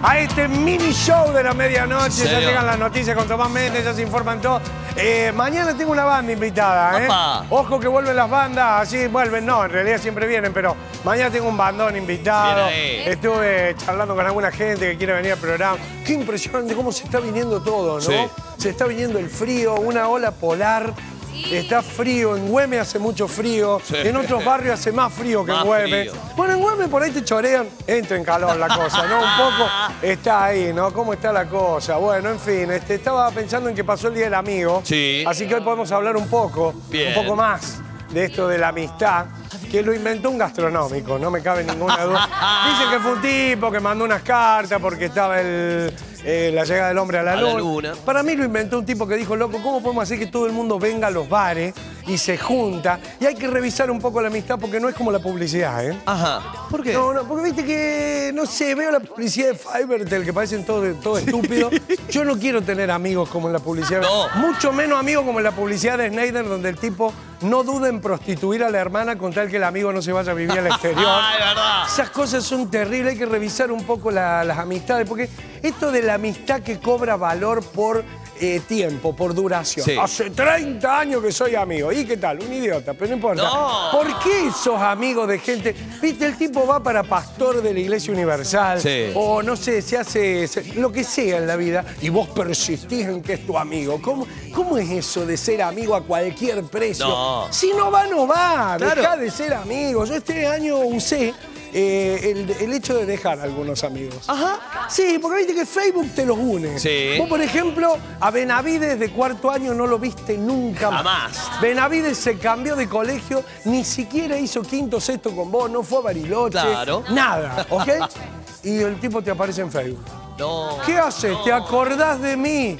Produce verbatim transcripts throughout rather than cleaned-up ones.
a este mini show de la medianoche. ¿Serio? Ya llegan las noticias con Tomás Méndez, ya se informan todo. Eh, mañana tengo una banda invitada, ¿eh? Opa. Ojo que vuelven las bandas, así vuelven, no, en realidad siempre vienen, pero mañana tengo un bandón invitado. Bien ahí. Estuve charlando con alguna gente que quiere venir al programa. Qué impresionante cómo se está viniendo todo, ¿no? Sí. Se está viniendo el frío, una ola polar. Está frío, en Güemes hace mucho frío, Sí. en otros barrios hace más frío que Más en Güemes. frío. Bueno, en Güemes por ahí te chorean, entra en calor la cosa, ¿no? Un poco está ahí, ¿no? ¿Cómo está la cosa? Bueno, en fin, este, estaba pensando en que pasó el Día del Amigo. Sí. Así que hoy podemos hablar un poco, Bien. un poco más de esto de la amistad, que lo inventó un gastronómico, no me cabe ninguna duda. Dicen que fue un tipo que mandó unas cartas porque estaba el, eh, la llegada del hombre a la, A la luna. luna. Para mí lo inventó un tipo que dijo, loco, ¿cómo podemos hacer que todo el mundo venga a los bares y se junta? Y hay que revisar un poco la amistad porque no es como la publicidad, ¿eh? Ajá. ¿Por qué? No, no, porque viste que, no sé, veo la publicidad de Fivertel que parecen todo, todo estúpido. Yo no quiero tener amigos como en la publicidad. No. Mucho menos amigos como en la publicidad de Snyder, donde el tipo no duda en prostituir a la hermana con tal que el amigo no se vaya a vivir al exterior. Ay, verdad. Esas cosas son terribles, hay que revisar un poco la- las amistades, porque esto de la amistad que cobra valor por eh, tiempo, por duración. Sí. Hace treinta años que soy amigo. ¿Y qué tal? Un idiota, pero no importa. No. ¿Por qué sos amigos de gente? Viste, el tipo va para pastor de la Iglesia Universal, Sí. o no sé, se hace se- lo que sea en la vida, y vos persistís en que es tu amigo. ¿Cómo, cómo es eso de ser amigo a cualquier precio? No. Si no va, no va. Claro. Dejá de ser amigo. Yo este año usé eh, el, el hecho de dejar a algunos amigos. Ajá. Sí, porque viste que Facebook te los une. Sí. Vos, por ejemplo, a Benavides de cuarto año no lo viste nunca más. Jamás. Benavides se cambió de colegio, ni siquiera hizo quinto, sexto con vos, no fue a Bariloche. Claro. Nada, ¿ok? Y el tipo te aparece en Facebook. No. ¿Qué haces? ¿Te acordás de mí?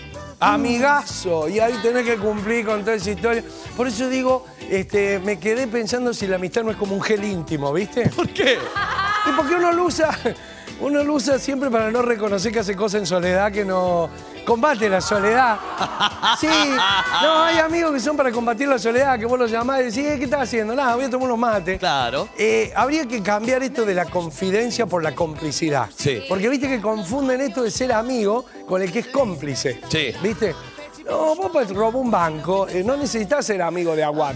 Amigazo. Y ahí tenés que cumplir con toda esa historia. Por eso digo, este, me quedé pensando si la amistad no es como un gel íntimo, ¿viste? ¿Por qué? Y porque uno lo usa, uno lo usa siempre para no reconocer que hace cosas en soledad que no combate la soledad. Sí, no, hay amigos que son para combatir la soledad, que vos los llamás y decís, "Eh, ¿qué estás haciendo? Nada, voy a tomar unos mates. Claro. Eh, habría que cambiar esto de la confidencia por la complicidad. Sí. Porque viste que confunden esto de ser amigo con el que es cómplice. Sí. ¿Viste? No, vos pues robó un banco, eh, no necesitas ser amigo de Aguad.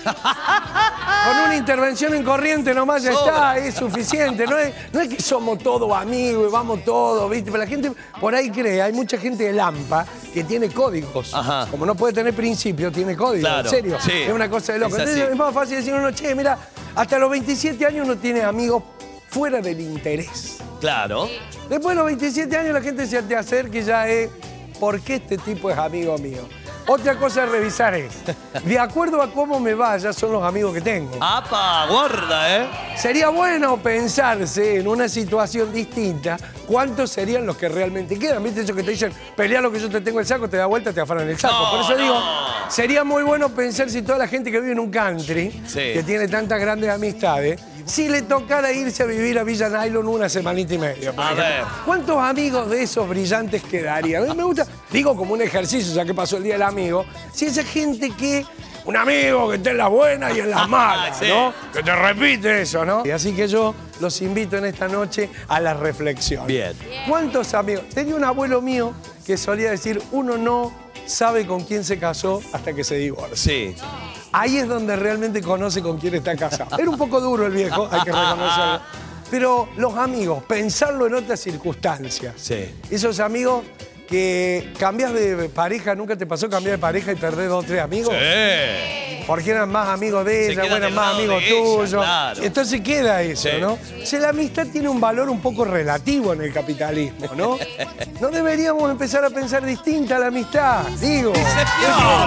Con una intervención en corriente nomás ya Sobra. está, es suficiente. No es, no es que somos todos amigos y vamos todos, ¿viste? Pero la gente por ahí cree, hay mucha gente de Lampa que tiene códigos. Ajá. Como no puede tener principio, tiene códigos. Claro, En serio. sí. Es una cosa de loco. Es así. Entonces es más fácil decir uno, che, mira, hasta los veintisiete años uno tiene amigos fuera del interés. Claro. Después de los veintisiete años la gente se te acerca y ya es, ¿por qué este tipo es amigo mío? Otra cosa a revisar es, de acuerdo a cómo me vaya, son los amigos que tengo. ¡Apa! Guarda, ¿eh? Sería bueno pensarse en una situación distinta, cuántos serían los que realmente quedan. ¿Viste eso que te dicen, pelea lo que yo te tengo el saco, te da vuelta, te afanan el saco? No, Por eso no. digo, sería muy bueno pensar si toda la gente que vive en un country, Sí. que tiene tantas grandes amistades, si le tocara irse a vivir a Villa Nylon una semanita y media. por A ejemplo. ver. ¿Cuántos amigos de esos brillantes quedarían? A mí me gusta, digo como un ejercicio, ya que pasó el Día del Amigo, si esa gente que, un amigo que está en las buenas y en las malas, Sí. ¿no? Que te repite eso, ¿no? Y así que yo los invito en esta noche a la reflexión. Bien. ¿Cuántos amigos? Tenía un abuelo mío que solía decir, uno no sabe con quién se casó hasta que se divorcia. Sí. Ahí es donde realmente conoce con quién está casado. Era un poco duro el viejo, hay que reconocerlo. Pero los amigos, pensarlo en otras circunstancias. Sí. Esos amigos que cambias de pareja, ¿nunca te pasó cambiar de pareja y perder dos o tres amigos? Sí. Porque eran más amigos de Se ella, quedan o eran del más lado amigos de ella, tuyos. claro. Entonces queda eso, Sí. ¿no? O sea, la amistad tiene un valor un poco relativo en el capitalismo, ¿no? ¿No deberíamos empezar a pensar distinta la amistad? Digo. Señor.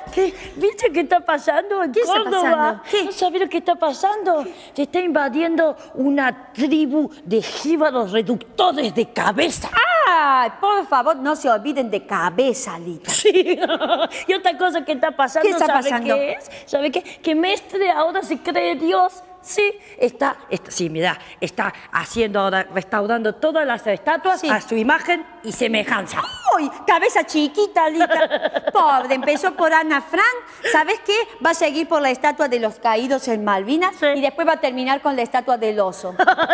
¿Qué? ¿Viste qué está pasando en ¿Qué está Córdoba? pasando? ¿Qué? ¿No sabés lo que está pasando? Se está invadiendo una tribu de jíbaros reductores de cabeza. Ay, por favor, no se olviden de cabeza, Lita. Sí. Y otra cosa que está pasando, ¿Qué está ¿sabe pasando? qué es? ¿Sabe qué? Que Mestre ahora se cree Dios. Sí, está, está, sí, mira, está haciendo ahora, restaurando todas las estatuas Sí. a su imagen y semejanza. ¡Uy! Cabeza chiquita, Lita. Pobre, empezó por Ana Frank. ¿Sabes qué? Va a seguir por la estatua de los caídos en Malvinas Sí. y después va a terminar con la estatua del oso.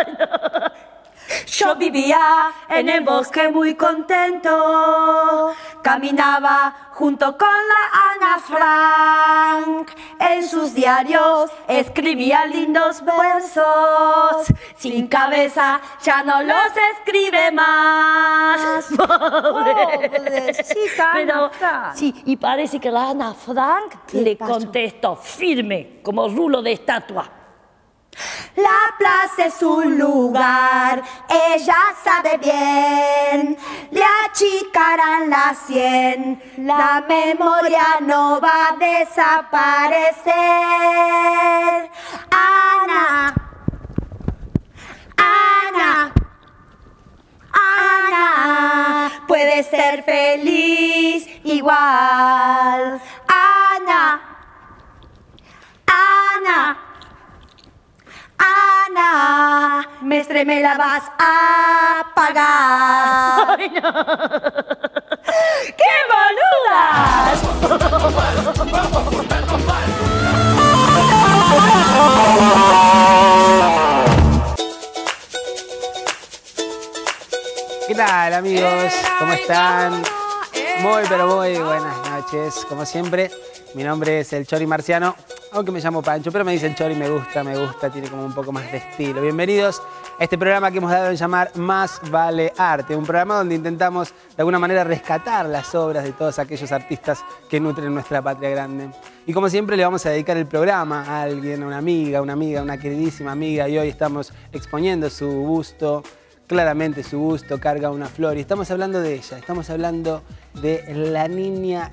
Yo vivía en el bosque muy contento, caminaba junto con la Ana Frank. En sus diarios escribía lindos versos, sin cabeza ya no los escribe más. Pobrecita Pero, Ana Frank. sí, y parece que la Ana Frank ¿Qué le pasó? contestó firme, como rulo de estatua. La plaza es un lugar, ella sabe bien, le achicarán la sien, la memoria no va a desaparecer. Ana, Ana, Ana, puede ser feliz igual. Ana, Ana. Ana, Mestre, me la vas a pagar. ¡Ay, no! ¡Qué boludas! ¿Qué tal, amigos? ¿Cómo están? Muy, pero muy buenas noches. Como siempre, mi nombre es el Chori Marciano, aunque me llamo Pancho, pero me dicen Chori, me gusta, me gusta, tiene como un poco más de estilo. Bienvenidos a este programa que hemos dado en llamar Más Vale Arte, un programa donde intentamos de alguna manera rescatar las obras de todos aquellos artistas que nutren nuestra patria grande. Y como siempre le vamos a dedicar el programa a alguien, a una amiga, una amiga, una queridísima amiga, y hoy estamos exponiendo su busto. Claramente su busto carga una flor y estamos hablando de ella, estamos hablando de la niña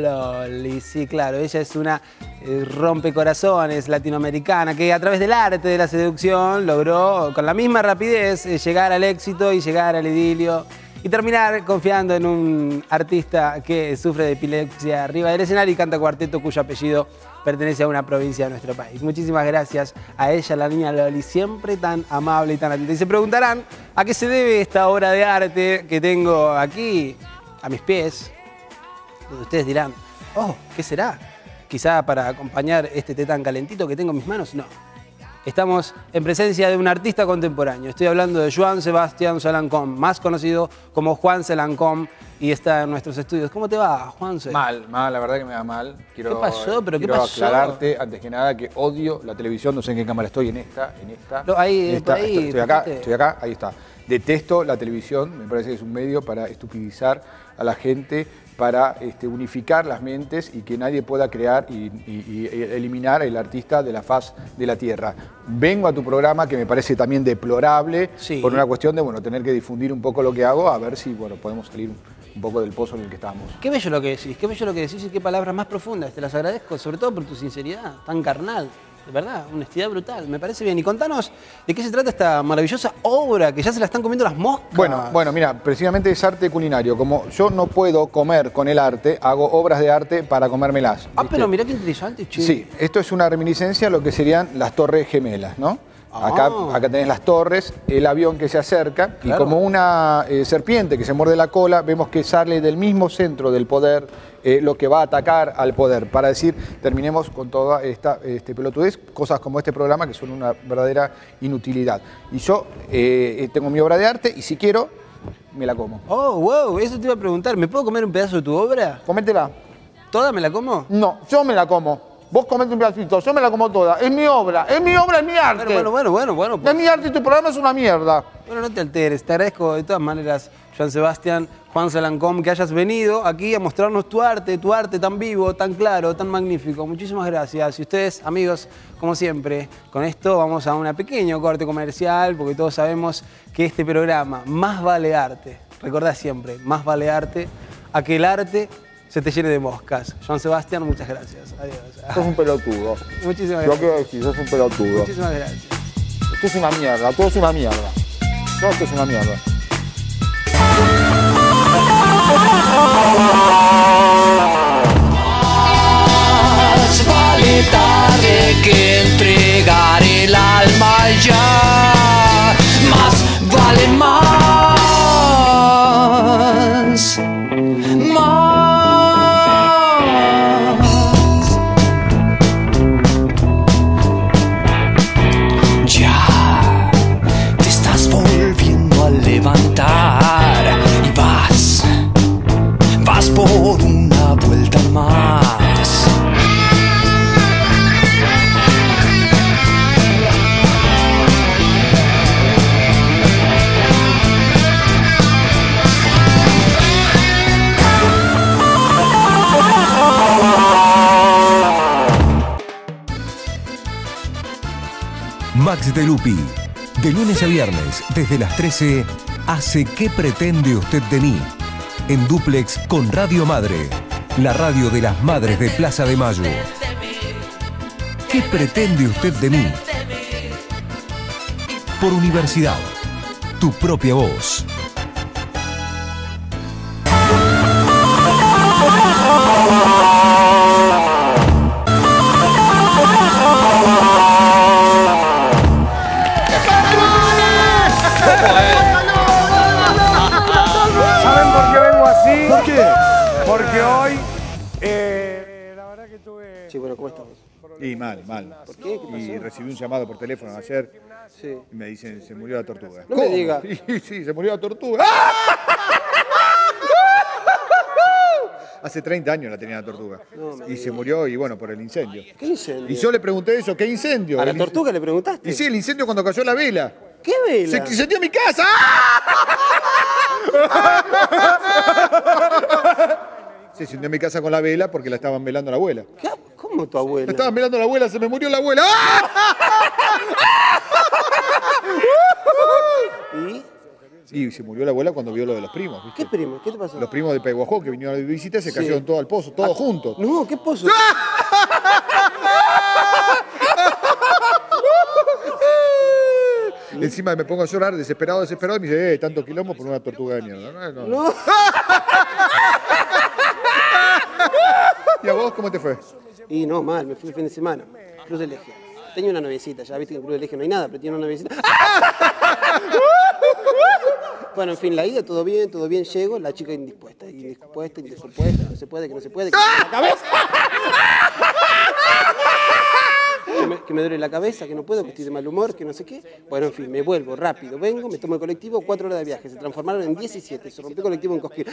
Loli. Sí, claro, ella es una eh, rompecorazones latinoamericana que a través del arte de la seducción logró con la misma rapidez eh, llegar al éxito y llegar al idilio y terminar confiando en un artista que sufre de epilepsia arriba del escenario y canta cuarteto cuyo apellido pertenece a una provincia de nuestro país. Muchísimas gracias a ella, la niña Loli, siempre tan amable y tan atenta. Y se preguntarán a qué se debe esta obra de arte que tengo aquí a mis pies. Ustedes dirán, oh, ¿qué será? Quizá para acompañar este té tan calentito que tengo en mis manos. No. Estamos en presencia de un artista contemporáneo. Estoy hablando de Joan Sebastián Salancón, más conocido como Juan Salancón, y está en nuestros estudios. ¿Cómo te va, Juanse? Mal, mal, la verdad que me va mal. Quiero, ¿Qué pasó? ¿Pero qué quiero pasó? aclararte, antes que nada, que odio la televisión. No sé en qué cámara estoy, en esta, en esta. No, ahí, en esta. por ahí, estoy, estoy acá, fíjate. estoy acá, ahí está. Detesto la televisión, me parece que es un medio para estupidizar a la gente, para este, unificar las mentes y que nadie pueda crear y, y, y eliminar el artista de la faz de la tierra. Vengo a tu programa, que me parece también deplorable, Sí. por una cuestión de bueno, tener que difundir un poco lo que hago, a ver si bueno, podemos salir un, un poco del pozo en el que estamos. Qué bello lo que decís, qué bello lo que decís y qué palabras más profundas. Te las agradezco, sobre todo por tu sinceridad, tan carnal. De verdad, honestidad brutal, me parece bien. Y contanos de qué se trata esta maravillosa obra que ya se la están comiendo las moscas. Bueno, bueno, mira, precisamente es arte culinario. Como yo no puedo comer con el arte, hago obras de arte para comérmelas. Ah, ¿viste? pero mirá qué interesante, che. Sí, esto es una reminiscencia a lo que serían las torres gemelas, ¿no? Acá, Ah. acá tenés las torres, el avión que se acerca, Claro. y como una eh, serpiente que se muerde la cola, vemos que sale del mismo centro del poder eh, lo que va a atacar al poder. Para decir, terminemos con toda esta este, pelotudez, cosas como este programa que son una verdadera inutilidad. Y yo eh, tengo mi obra de arte y si quiero, me la como. Oh, wow, eso te iba a preguntar. ¿Me puedo comer un pedazo de tu obra? Cométela. ¿Toda me la como? No, yo me la como. Vos comete un pedacito, yo me la como toda. Es mi obra, es mi obra, es mi arte. Bueno, bueno, bueno, bueno. Es Pues, mi arte y tu programa es una mierda. bueno, no te alteres. Te agradezco de todas maneras, Joan Sebastián, Juan Salancón, que hayas venido aquí a mostrarnos tu arte, tu arte tan vivo, tan claro, tan magnífico. Muchísimas gracias. Y ustedes, amigos, como siempre, con esto vamos a un pequeño corte comercial, porque todos sabemos que este programa, Más Vale Arte, recordá siempre, Más Vale Arte, a que el arte se te llene de moscas. Joan Sebastián, muchas gracias. Adiós. Sos un pelotudo. Muchísimas Yo gracias. quiero decir, sos un pelotudo. Muchísimas gracias. Esto es una mierda, todo es una mierda. Todo esto es una mierda. Más vale tarde que entregar el alma ya. Más vale más. Más. Ya te estás volviendo a levantar y vas, vas por una vuelta más. Max de Lupi, de lunes a viernes, desde las trece, hace ¿Qué pretende usted de mí? En dúplex con Radio Madre, la radio de las madres de Plaza de Mayo. ¿Qué pretende usted de mí? Por Universidad, tu propia voz. ¿Saben por qué vengo así? ¿Por qué? Porque hoy, eh, la verdad que tuve... Sí, bueno, ¿cómo estamos? Y mal, mal. ¿Por qué? ¿Qué Y pasó? recibí un llamado por teléfono ayer Sí. y me dicen, se murió la tortuga. No me diga. Sí, sí, se murió la tortuga. Hace treinta años la tenía la tortuga. Y se murió, y bueno, por el incendio. ¿Qué incendio? Y yo le pregunté eso, ¿qué incendio? ¿A la El tortuga inc- le preguntaste? Y sí, el incendio cuando cayó la vela. ¿Qué vela? ¡Se incendió mi casa! Se incendió mi casa con la vela porque la estaban velando a la abuela. ¿Qué? ¿Cómo tu abuela? La estaban velando a la abuela, se me murió la abuela. ¿Y? Y se murió la abuela cuando vio lo de los primos, ¿viste? ¿Qué primo? ¿Qué te pasó? Los primos de Peguajó que vinieron de visita se Sí. cayeron todos al pozo, todos Ah, juntos. No, ¿qué pozo? Encima me pongo a llorar, desesperado, desesperado, y me dice, eh, tanto quilombo por una tortuga de mierda. No, no. No. ¿Y a vos cómo te fue? Y no, mal, me fui el fin de semana. Cruz del Eje. Tenía una noviecita, ya viste que en Cruz del Eje no hay nada, pero tiene una noviecita. Bueno, en fin, la ida, todo bien, todo bien, llego, la chica indispuesta, indispuesta, indispuesta, no se puede, que no se puede, que me duele la cabeza. Que me, que me duele la cabeza, que no puedo, que estoy de mal humor, que no sé qué. Bueno, en fin, me vuelvo rápido, vengo, me tomo el colectivo, cuatro horas de viaje, se transformaron en diecisiete, se rompió el colectivo en Cosquín.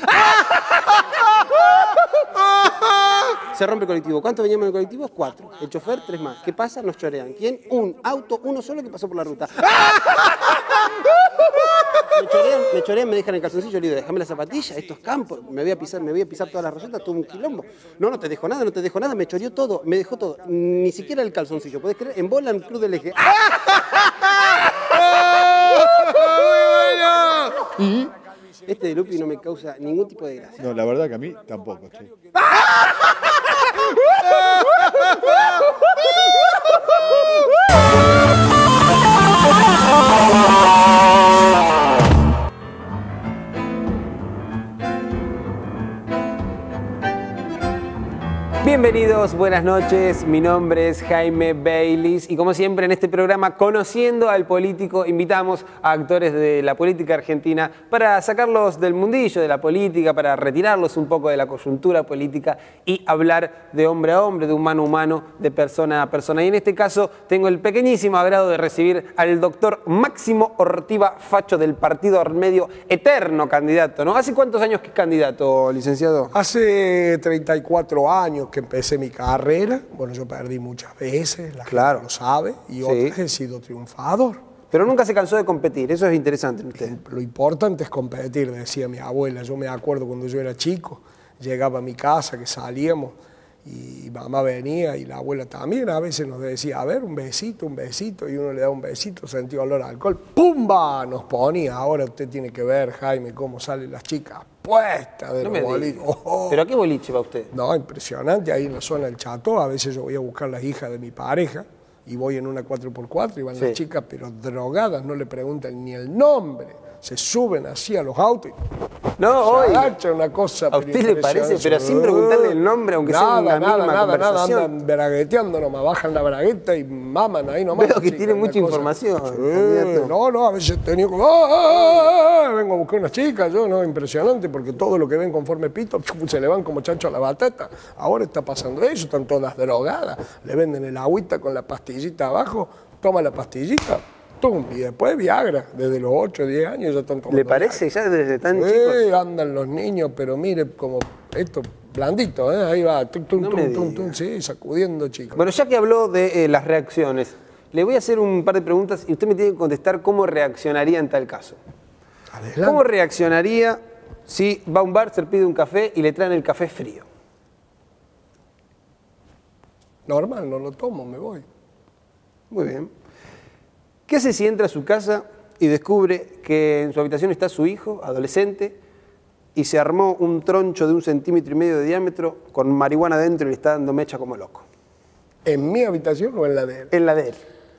Se rompe el colectivo. ¿Cuántos veníamos en el colectivo? Cuatro. El chofer, tres más. ¿Qué pasa? Nos chorean. ¿Quién? Un auto, uno solo que pasó por la ruta. Me chorean, me chorean, me dejan el calzoncillo, le digo, déjame la zapatilla, estos campos, me voy a pisar, me voy a pisar todas las rosetas, todo un quilombo. No, no te dejo nada, no te dejo nada, me choreó todo, me dejó todo, ni siquiera el calzoncillo, ¿podés creer? En bola en Cruz del Eje. ¿Y? Este de Lupi no me causa ningún tipo de gracia. No, la verdad que a mí tampoco, che. Bienvenidos, buenas noches, mi nombre es Jaime Baylis y como siempre en este programa Conociendo al Político invitamos a actores de la política argentina para sacarlos del mundillo de la política, para retirarlos un poco de la coyuntura política y hablar de hombre a hombre, de humano a humano, de persona a persona. Y en este caso tengo el pequeñísimo agrado de recibir al doctor Máximo Ortiva Facho del Partido Medio, eterno candidato, ¿no? ¿Hace cuántos años que es candidato, licenciado? Hace treinta y cuatro años que empecé mi carrera. Bueno, yo perdí muchas veces, la Claro. gente lo sabe, y Sí. otras he sido triunfador. Pero nunca se cansó de competir, eso es interesante en usted. Lo importante es competir, decía mi abuela. Yo me acuerdo cuando yo era chico, llegaba a mi casa, que salíamos, y mamá venía y la abuela también a veces nos decía, a ver, un besito, un besito, y uno le da un besito, sentía olor a alcohol, ¡pumba! Nos ponía, ahora usted tiene que ver, Jaime, cómo salen las chicas, puesta de No los me boliches. diga. Oh, oh. ¿Pero a qué boliche va usted? No, impresionante, ahí en la zona del Chato, a veces yo voy a buscar las hijas de mi pareja y voy en una cuatro por cuatro y van Sí. las chicas, pero drogadas, no le preguntan ni el nombre, se suben así a los autos y No, se hoy. agacha una cosa. ¿A pero usted le parece? impresionante. Pero sin preguntarle el nombre, aunque sea nada, una nada, mínima nada, nada, conversación. andan bragueteando nomás, bajan la bragueta y maman ahí nomás. Veo que chicas, tiene una mucha cosa. información, Sí, candidato. no, no, a veces he tenido como, ¡ah, ah, ah! Vengo a buscar unas chicas, yo, no, impresionante, porque todo lo que ven conforme pito, se le van como chancho a la batata. Ahora está pasando eso, están todas drogadas, le venden el agüita con la pastillita abajo, toma la pastillita, tum, y después Viagra, desde los ocho, diez años ya están tomando. ¿Le parece ya desde tan Viagra. chicos? Sí, andan los niños, pero mire como esto, blandito, ¿eh? Ahí va, tum, tum, No tum, me tum, diga. tum, sí, sacudiendo, chicos. Bueno, ya que habló de eh, las reacciones, le voy a hacer un par de preguntas y usted me tiene que contestar cómo reaccionaría en tal caso. Adelante. ¿Cómo reaccionaría si va a un bar, se pide un café y le traen el café frío? Normal, no lo tomo, me voy. Muy bien. ¿Qué hace si entra a su casa y descubre que en su habitación está su hijo, adolescente, y se armó un troncho de un centímetro y medio de diámetro con marihuana adentro y le está dando mecha como loco? ¿En mi habitación o en la de él? En la de él.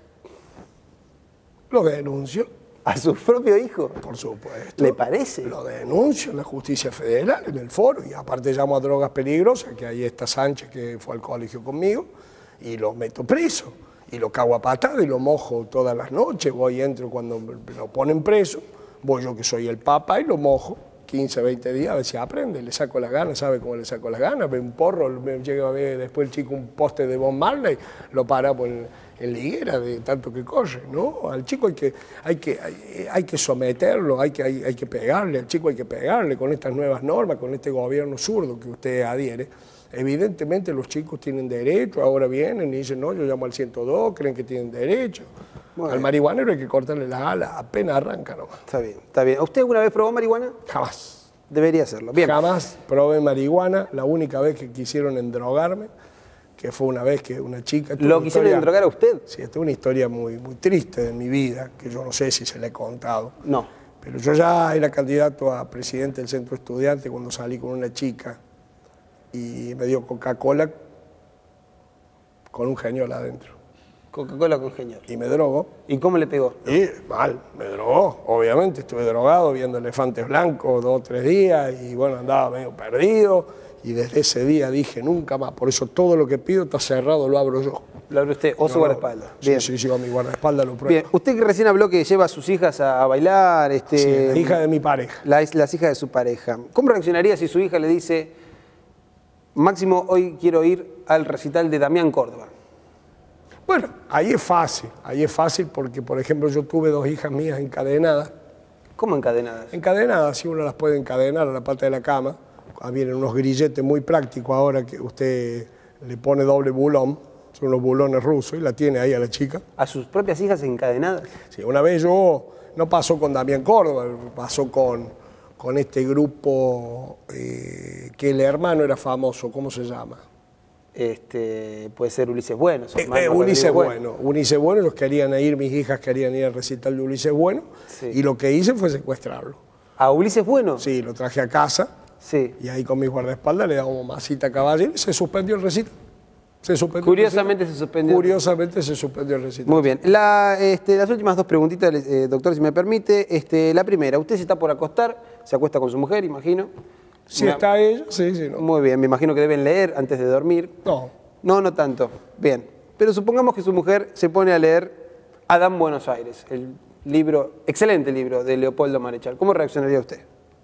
Lo denuncio, ¿A su propio hijo? por supuesto. ¿Le parece? Lo denuncio en la justicia federal, en el foro, y aparte llamo a Drogas Peligrosas, que ahí está Sánchez, que fue al colegio conmigo, y lo meto preso. Y lo cago a patada y lo mojo todas las noches. Voy, entro cuando me lo ponen preso, voy yo que soy el papá y lo mojo. quince, veinte días, a ver si aprende, le saco las ganas, ¿sabe cómo le saco las ganas? Ve un porro, me llega a ver después el chico un poste de Bob Marley, lo para por en, en la higuera de tanto que corre, ¿no? Al chico hay que, hay que, hay, hay que someterlo, hay que, hay, hay que pegarle, al chico hay que pegarle con estas nuevas normas, con este gobierno zurdo que usted adhiere. Evidentemente los chicos tienen derecho, ahora vienen y dicen, no, yo llamo al ciento dos, creen que tienen derecho. Bueno. Al marihuanero hay que cortarle las alas, apenas arranca nomás. Está bien, está bien. ¿Usted alguna vez probó marihuana? Jamás. Debería hacerlo. Bien. Jamás probé marihuana, la única vez que quisieron endrogarme, que fue una vez que una chica... esta es ¿Lo una quisieron historia- endrogar a usted? Sí, esta es una historia muy, muy triste de mi vida, que yo no sé si se la he contado. No. Pero yo ya era candidato a presidente del centro estudiante cuando salí con una chica y me dio Coca-Cola con un geniol adentro. Coca-Cola con genial. Y me drogó. ¿Y cómo le pegó? Y mal, me drogó, obviamente, estuve drogado viendo elefantes blancos dos o tres días y bueno, andaba medio perdido y desde ese día dije nunca más, por eso todo lo que pido está cerrado, lo abro yo. Lo abre usted, o su No, no. guardaespaldas. Bien. Sí, sí, sí, a mi guardaespaldas lo pruebo. Bien. Usted que recién habló que lleva a sus hijas a, a bailar, este, Sí, la hija de mi pareja. las, las hijas de su pareja. ¿Cómo reaccionaría si su hija le dice, Máximo, hoy quiero ir al recital de Damián Córdoba? Bueno, ahí es fácil, ahí es fácil porque, por ejemplo, yo tuve dos hijas mías encadenadas. ¿Cómo encadenadas? Encadenadas, si uno las puede encadenar a la pata de la cama. Ah, vienen unos grilletes muy prácticos ahora que usted le pone doble bulón, son unos bulones rusos, y la tiene ahí a la chica. ¿A sus propias hijas encadenadas? Sí, una vez yo, no pasó con Damián Córdoba, pasó con, con este grupo eh, que el hermano era famoso, ¿cómo se llama? Este, puede ser Ulises Bueno. su Eh, hermano eh, Rodrigo Ulises Bueno. Ulises Bueno, ellos querían ir, mis hijas querían ir al recital de Ulises Bueno, Sí. y lo que hice fue secuestrarlo. ¿A Ulises Bueno? Sí, lo traje a casa, Sí. y ahí con mis guardaespaldas le damos masita a caballero y se suspendió el recital. Se suspendió el Curiosamente recital. se suspendió. Curiosamente se suspendió el recital. Muy bien. La, este, las últimas dos preguntitas, eh, doctor, si me permite. Este, la primera, usted se está por acostar, se acuesta con su mujer, imagino. Si Me- está ella, sí, sí, no. Muy bien, me imagino que deben leer antes de dormir. No, No, no tanto. Bien. Pero supongamos que su mujer se pone a leer Adán Buenos Aires, el libro, excelente libro de Leopoldo Marechal. ¿Cómo reaccionaría usted?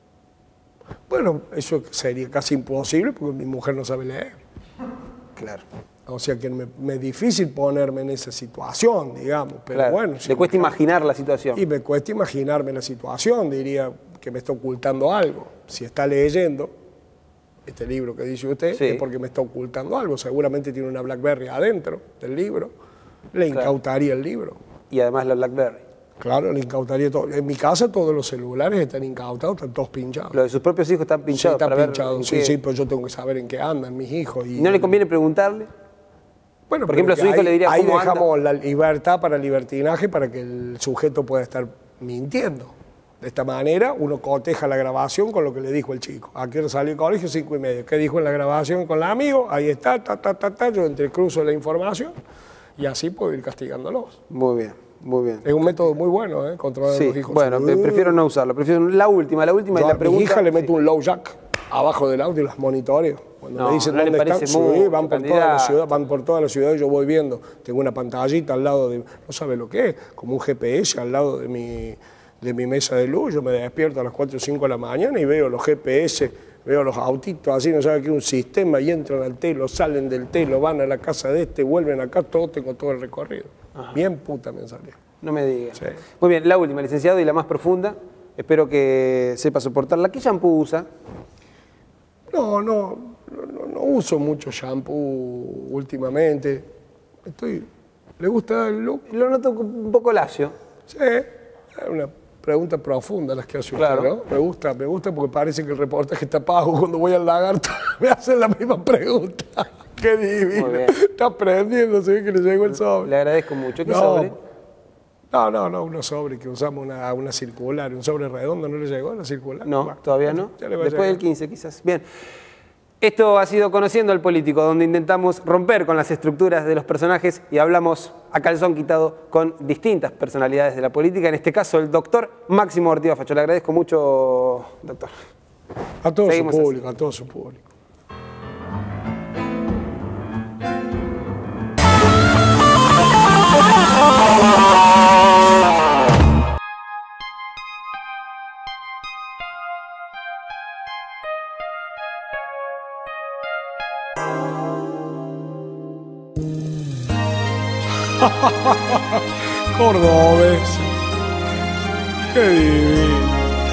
bueno, eso sería casi imposible porque mi mujer no sabe leer. Claro. O sea que me, me es difícil ponerme en esa situación, digamos. Pero Claro. bueno, si Le me- cuesta imaginar la situación. Y me cuesta imaginarme la situación, diría que me está ocultando algo. Si está leyendo este libro que dice usted, Sí. es porque me está ocultando algo. Seguramente tiene una BlackBerry adentro del libro. Le Claro. incautaría el libro. Y además la BlackBerry. Claro, le incautaría todo. En mi casa todos los celulares están incautados, están todos pinchados. Los de sus propios hijos están Sí, pinchados están para ver pinchados. en Sí, qué- sí, pero yo tengo que saber en qué andan mis hijos. Y, ¿No le conviene preguntarle? Bueno, Por pero ejemplo, a que su hijo ahí, le diría, ahí ¿cómo anda? dejamos la libertad para el libertinaje para que el sujeto pueda estar mintiendo. De esta manera uno coteja la grabación con lo que le dijo el chico. ¿A qué hora salió el colegio? Cinco y media. ¿Qué dijo en la grabación con el amigo? Ahí está, ta, ta, ta, ta. Yo entrecruzo la información y así puedo ir castigándolos. Muy bien, muy bien. Es un método muy bueno, ¿eh? Controlar Sí, a los hijos. bueno, Uh. prefiero no usarlo. Prefiero la última, la última Yo y a la pregunta. mi hija le meto sí. un low jack abajo del auto y las monitoreo. Cuando No, me dicen no le dónde están, parece sí, mucho, van por toda la candidato. ciudad, van por toda la ciudad y yo voy viendo. Tengo una pantallita al lado de, no sabe lo que es, como un G P S al lado de mi, de mi mesa de luz. Yo me despierto a las cuatro o cinco de la mañana y veo los G P S, veo los autitos así, no sabe qué, un sistema, y entran al telo, salen del telo, van a la casa de este, vuelven acá, todo, tengo todo el recorrido. Ajá. Bien puta me salió. No me digas. Sí. Muy bien, la última, licenciado, y la más profunda. Espero que sepa soportarla. ¿Qué shampoo usa? No, no, no, no uso mucho shampoo últimamente. Estoy, ¿le gusta el look? Lo noto un poco lacio. Sí, es una pregunta profunda las que hace usted, Claro. ¿no? Me gusta, me gusta porque parece que el reportaje está pago. Cuando voy al lagarto me hacen la misma pregunta. Qué divino. Muy bien. Está aprendiendo, se ve que le llegó el sobre. Le agradezco mucho. ¿Qué No, sobre? No, no, no, unos sobre que usamos una, una circular, un sobre redondo, ¿no le llegó la circular? No, Bueno, todavía no. ya le va a Después del llegar. quince quizás. Bien. Esto ha sido Conociendo al Político, donde intentamos romper con las estructuras de los personajes y hablamos a calzón quitado con distintas personalidades de la política. En este caso, el doctor Máximo Ortiga Facho. Le agradezco mucho, doctor. A todo Seguimos su así. público, a todo su público. Cordobés. Qué divino.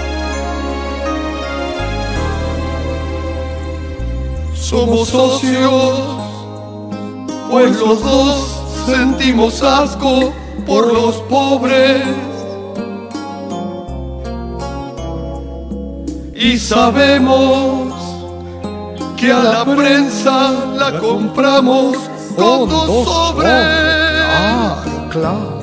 Somos socios, pues los dos sentimos asco por los pobres. Y sabemos que a la prensa la compramos con dos sobres. Claro, claro.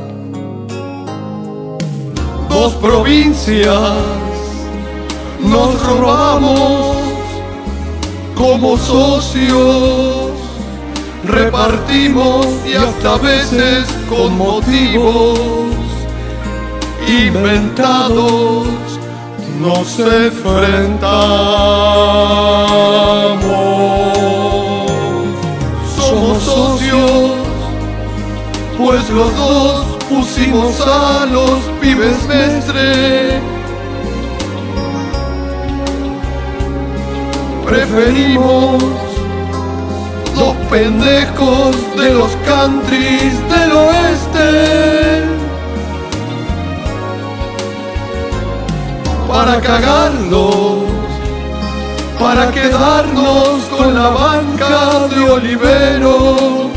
Dos provincias nos robamos como socios, repartimos y hasta a veces con motivos inventados nos enfrentamos. Somos socios, pues los dos pusimos a los pibes mestre. Preferimos dos pendejos de los countries del oeste para cagarlos, para quedarnos con la banca de Olivero.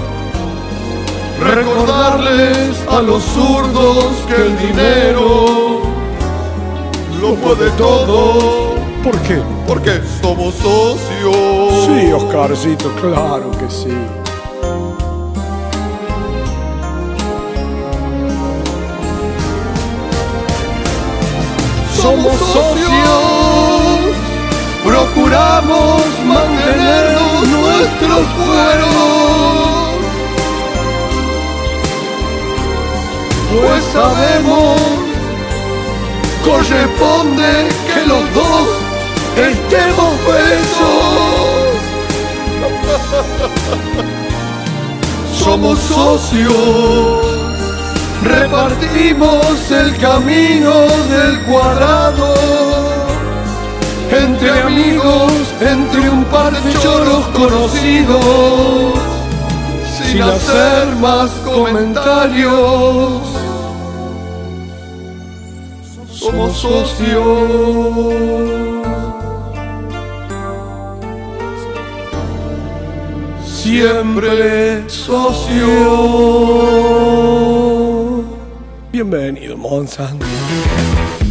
Recordarles a los zurdos que el dinero lo puede todo. ¿Por qué? Porque somos socios. Sí, Oscarcito, claro que sí. Somos socios, procuramos mantenernos nuestros fueros, pues sabemos, corresponde que los dos estemos presos. Somos socios, repartimos el camino del cuadrado entre amigos, entre un par de choros conocidos, sin hacer más comentarios. Somos socios. Siempre socio. Bienvenido, Monsanto.